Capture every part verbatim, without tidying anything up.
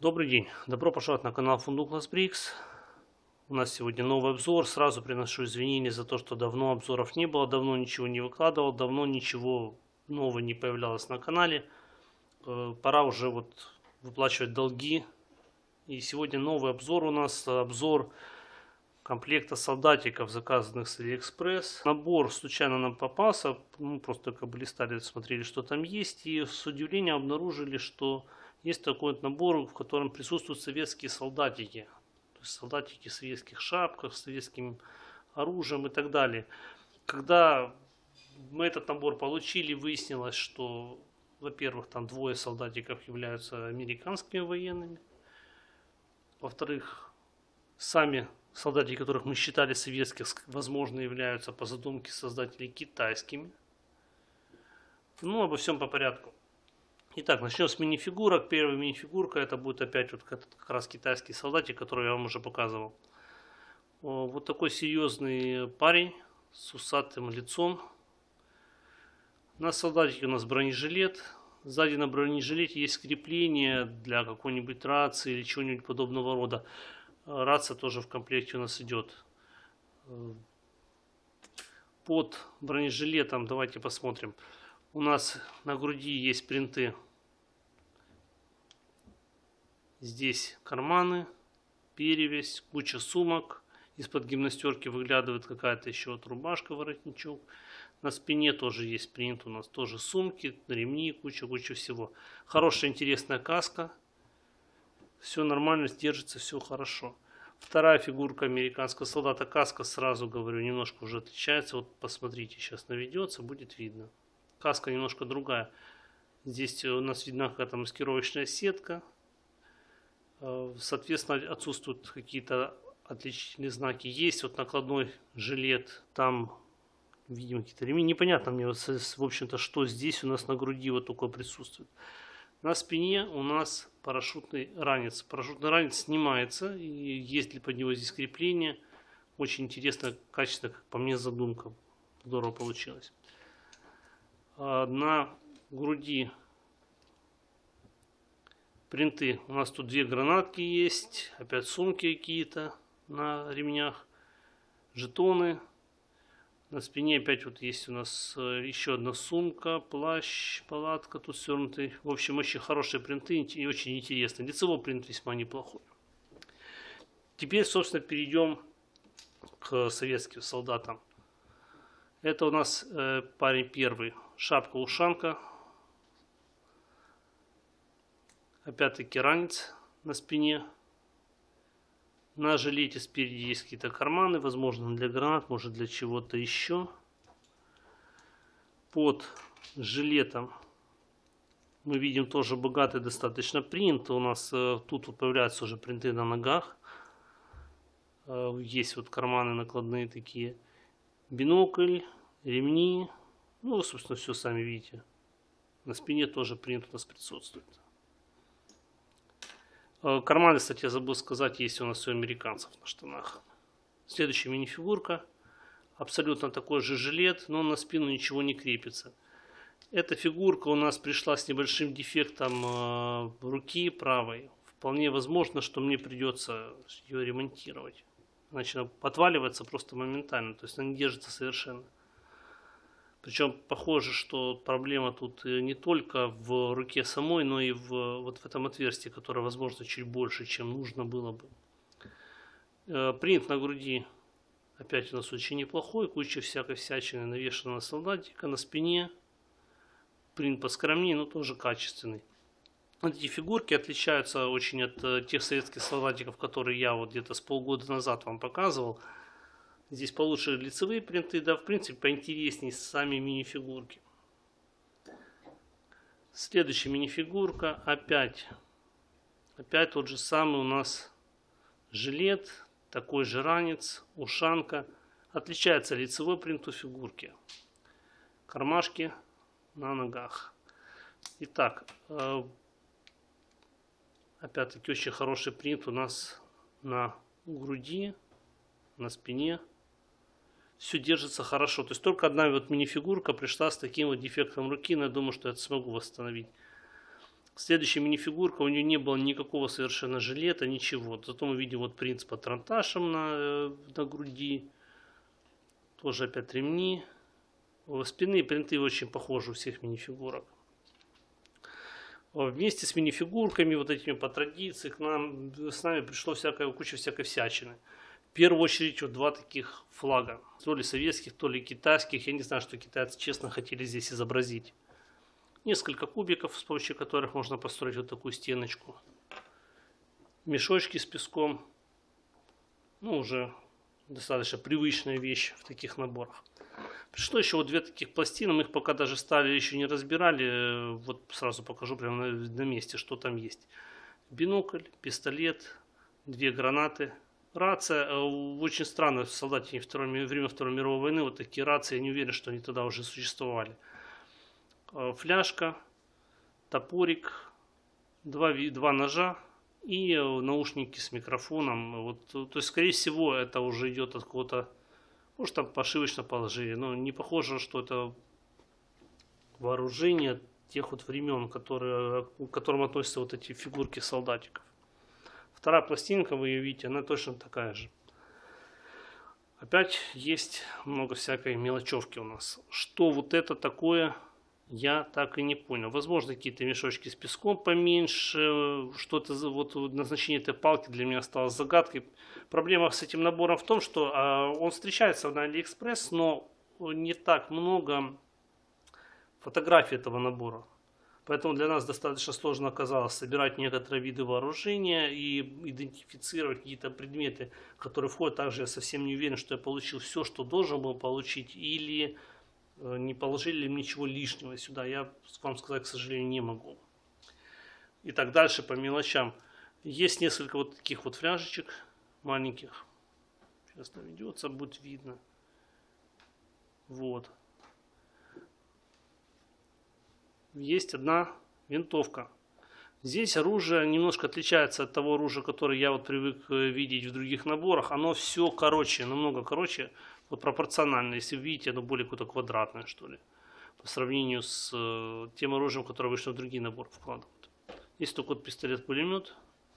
Добрый день, добро пожаловать на канал Фундуклас Брикс. У нас сегодня новый обзор. Сразу приношу извинения за то, что давно обзоров не было, давно ничего не выкладывал, давно ничего нового не появлялось на канале. Пора уже вот выплачивать долги. И сегодня новый обзор у нас, обзор комплекта солдатиков, заказанных с Алиэкспресс. Набор случайно нам попался, мы просто как бы листали, смотрели, что там есть, и с удивлением обнаружили, что есть такой вот набор, в котором присутствуют советские солдатики. То есть солдатики в советских шапках, с советским оружием и так далее. Когда мы этот набор получили, выяснилось, что, во-первых, там двое солдатиков являются американскими военными. Во-вторых, сами солдатики, которых мы считали советских, возможно, являются по задумке создателей китайскими. Ну, обо всем по порядку. Итак, начнем с минифигурок. Первая минифигурка, это будет опять вот как раз китайский солдатик, который я вам уже показывал. Вот такой серьезный парень с усатым лицом. На солдатике у нас бронежилет. Сзади на бронежилете есть крепление для какой-нибудь рации или чего-нибудь подобного рода. Рация тоже в комплекте у нас идет. Под бронежилетом, давайте посмотрим. У нас на груди есть принты. Здесь карманы, перевязь, куча сумок. Из-под гимнастерки выглядывает какая-то еще вот рубашка, воротничок. На спине тоже есть принт. У нас тоже сумки, ремни, куча-куча всего. Хорошая, интересная каска. Все нормально, держится, все хорошо. Вторая фигурка американского солдата. Каска, сразу говорю, немножко уже отличается. Вот посмотрите, сейчас наведется, будет видно. Каска немножко другая. Здесь у нас видна какая-то маскировочная сетка. Соответственно, отсутствуют какие-то отличительные знаки. Есть вот накладной жилет. Там, видимо, какие-то ремни. Непонятно мне, в общем-то, что здесь у нас на груди вот только присутствует. На спине у нас парашютный ранец. Парашютный ранец снимается. И есть под него здесь крепление. Очень интересно, качественно, как по мне, задумка. Здорово получилось. На груди принты. У нас тут две гранатки есть. Опять сумки какие-то на ремнях. Жетоны. На спине опять вот есть у нас еще одна сумка, плащ, палатка тут свернутый. В общем, очень хорошие принты и очень интересные. Лицевой принт весьма неплохой. Теперь, собственно, перейдем к советским солдатам. Это у нас э, парень первый. Шапка-ушанка. Опять-таки ранец на спине. На жилете спереди есть какие-то карманы. Возможно, для гранат, может для чего-то еще. Под жилетом мы видим тоже богатый достаточно принт. У нас э, тут вот появляются уже принты на ногах. Э, есть вот карманы накладные такие. Бинокль, ремни. Ну, собственно, все сами видите. На спине тоже принт у нас присутствует. Карманы, кстати, я забыл сказать, есть у нас у американцев на штанах. Следующая минифигурка. Абсолютно такой же жилет, но на спину ничего не крепится. Эта фигурка у нас пришла с небольшим дефектом руки правой. Вполне возможно, что мне придется ее ремонтировать. Иначе она отваливается просто моментально, то есть она не держится совершенно. Причем похоже, что проблема тут не только в руке самой, но и в, вот в этом отверстии, которое, возможно, чуть больше, чем нужно было бы. Принт на груди опять у нас очень неплохой. Куча всякой всячины навешана на солдатика. На спине принт поскромнее, но тоже качественный. Эти фигурки отличаются очень от тех советских солдатиков, которые я вот где-то с полгода назад вам показывал. Здесь получше лицевые принты, да, в принципе, поинтереснее сами минифигурки. Следующая минифигурка, опять, опять тот же самый у нас жилет, такой же ранец, ушанка. Отличается лицевой принт у фигурки. Кармашки на ногах. Итак, опять-таки очень хороший принт у нас на груди, на спине. Все держится хорошо. То есть только одна вот минифигурка пришла с таким вот дефектом руки, но я думаю, что я это смогу восстановить. Следующая минифигурка, у нее не было никакого совершенно жилета, ничего. Зато мы видим вот принц по транташам на, на груди. Тоже опять ремни. Спинные принты очень похожи у всех минифигурок. Вместе с минифигурками, вот этими по традиции, к нам, с нами пришло всякая, куча всякой всячины. В первую очередь вот два таких флага. То ли советских, то ли китайских. Я не знаю, что китайцы честно хотели здесь изобразить. Несколько кубиков, с помощью которых можно построить вот такую стеночку. Мешочки с песком. Ну, уже достаточно привычная вещь в таких наборах. Пришло еще вот две таких пластины. Мы их пока даже стали, еще не разбирали. Вот сразу покажу прямо на, на месте, что там есть. Бинокль, пистолет, две гранаты. Рация. Очень странно, в солдате второй, время Второй мировой войны вот такие рации. Я не уверен, что они тогда уже существовали. Фляжка, топорик, два, два ножа и наушники с микрофоном. Вот, то есть, скорее всего, это уже идет от какого-то, может, там пошивочное положение, но не похоже, что это вооружение тех вот времен, которые, к которым относятся вот эти фигурки солдатиков. Вторая пластинка, вы ее видите, она точно такая же. Опять есть много всякой мелочевки у нас. Что вот это такое? Я так и не понял. Возможно, какие-то мешочки с песком поменьше. Что-то вот назначение этой палки для меня осталось загадкой. Проблема с этим набором в том, что а, он встречается на Алиэкспресс, но не так много фотографий этого набора. Поэтому для нас достаточно сложно оказалось собирать некоторые виды вооружения и идентифицировать какие-то предметы, которые входят. Также я совсем не уверен, что я получил все, что должен был получить, или не положили ничего лишнего сюда, я вам сказать, к сожалению, не могу. Итак, дальше по мелочам. Есть несколько вот таких вот фляжечек маленьких. Сейчас наведется, будет видно. Вот. Есть одна винтовка. Здесь оружие немножко отличается от того оружия, которое я вот привык видеть в других наборах. Оно все короче, намного короче. Вот пропорционально, если вы видите, оно более какое-то квадратное, что ли. По сравнению с э, тем оружием, которое обычно в другие наборы вкладывают. Есть только вот пистолет-пулемет.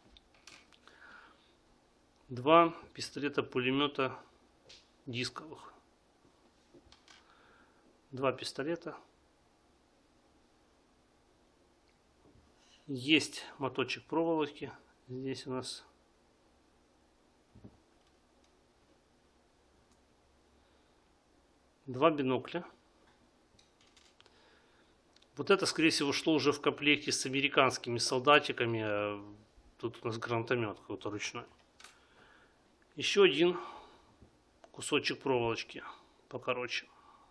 Два пистолета-пулемета дисковых. Два пистолета. Есть моточек проволоки. Здесь у нас два бинокля. Вот это, скорее всего, шло уже в комплекте с американскими солдатиками. Тут у нас гранатомет какой-то ручной. Еще один кусочек проволочки покороче.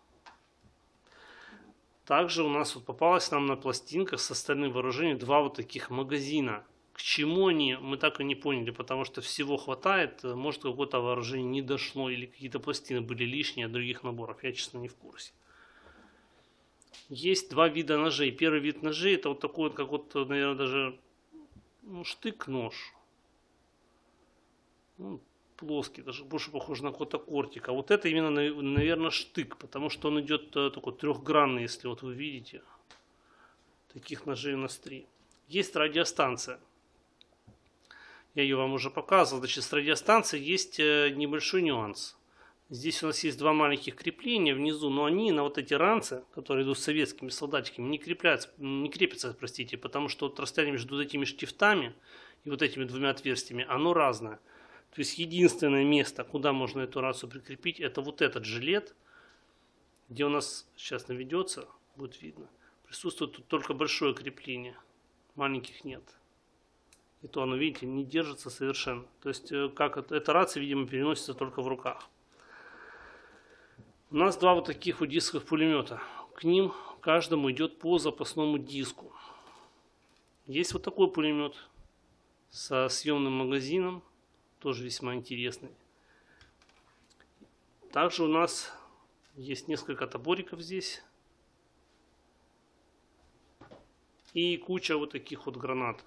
Также у нас вот попалось нам на пластинках с остальным вооружением два вот таких магазина. К чему они, мы так и не поняли, потому что всего хватает. Может, какое-то вооружение не дошло, или какие-то пластины были лишние от других наборов. Я, честно, не в курсе. Есть два вида ножей. Первый вид ножей — это вот такой вот, как вот, наверное, даже ну, штык-нож. Ну, плоский, даже больше похож на какой-то кортик. А вот это именно, наверное, штык, потому что он идет такой трехгранный, если вот вы видите. Таких ножей у нас три. Есть радиостанция. Я ее вам уже показывал. Значит, с радиостанцией есть небольшой нюанс. Здесь у нас есть два маленьких крепления внизу, но они на вот эти ранцы, которые идут с советскими солдатиками, не крепляются, не крепятся, простите, потому что вот расстояние между этими штифтами и вот этими двумя отверстиями, оно разное. То есть единственное место, куда можно эту рацию прикрепить, это вот этот жилет, где у нас сейчас наведется, будет видно, присутствует тут только большое крепление, маленьких нет. И то оно, видите, не держится совершенно. То есть как это, эта рация, видимо, переносится только в руках. У нас два вот таких вот дисковых пулемета. К ним каждому идет по запасному диску. Есть вот такой пулемет со съемным магазином. Тоже весьма интересный. Также у нас есть несколько топориков здесь. И куча вот таких вот гранат.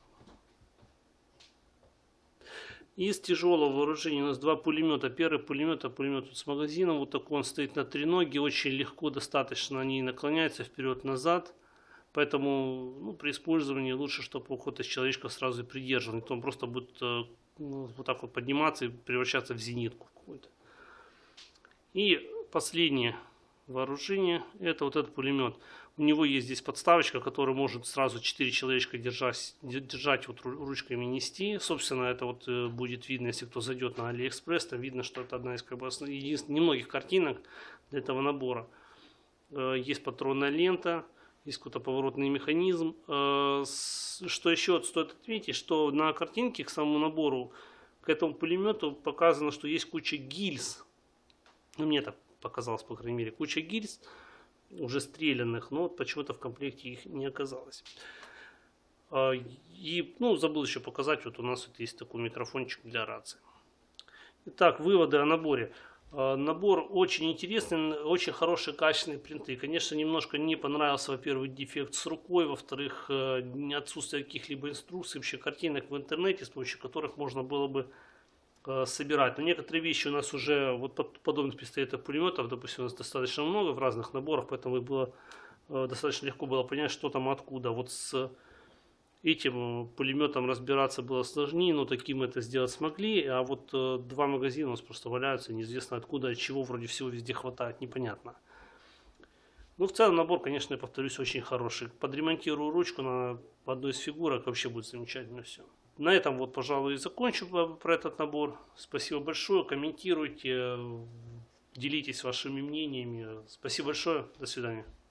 Из тяжелого вооружения у нас два пулемета. Первый пулемет, это пулемет с магазином. Вот такой он стоит на треноге. Очень легко достаточно они наклоняются вперед-назад. Поэтому ну, при использовании лучше, чтобы уход из человечка сразу и придерживал. Не то он просто будет ну, вот так вот подниматься и превращаться в зенитку какую-то. И последнее вооружение, это вот этот пулемет. У него есть здесь подставочка, которая может сразу четыре человечка держать, держать вот ручками нести. Собственно, это вот будет видно, если кто зайдет на Алиэкспресс, там видно, что это одна из как бы, единственных немногих картинок для этого набора. Есть патронная лента, есть какой-то поворотный механизм. Что еще стоит отметить, что на картинке к самому набору, к этому пулемету показано, что есть куча гильз. Ну, мне так показалось, по крайней мере, куча гильз, уже стрелянных, но почему-то в комплекте их не оказалось. И, ну, забыл еще показать, вот у нас вот есть такой микрофончик для рации. Итак, выводы о наборе. Набор очень интересный, очень хорошие качественные принты. Конечно, немножко не понравился, во-первых, дефект с рукой, во-вторых, отсутствие каких-либо инструкций, вообще картинок в интернете, с помощью которых можно было бы собирать. Но некоторые вещи у нас уже, вот подобных пистолетов, пулеметов, допустим, у нас достаточно много в разных наборах, поэтому было достаточно легко было понять, что там откуда. Вот с этим пулеметом разбираться было сложнее, но таким это сделать смогли. А вот два магазина у нас просто валяются, неизвестно откуда, от чего, вроде всего везде хватает, непонятно. Ну, в целом набор, конечно, я повторюсь, очень хороший. Подремонтирую ручку на одной из фигурок, вообще будет замечательно все. На этом вот, пожалуй, и закончу про этот набор. Спасибо большое, комментируйте, делитесь вашими мнениями. Спасибо большое, до свидания.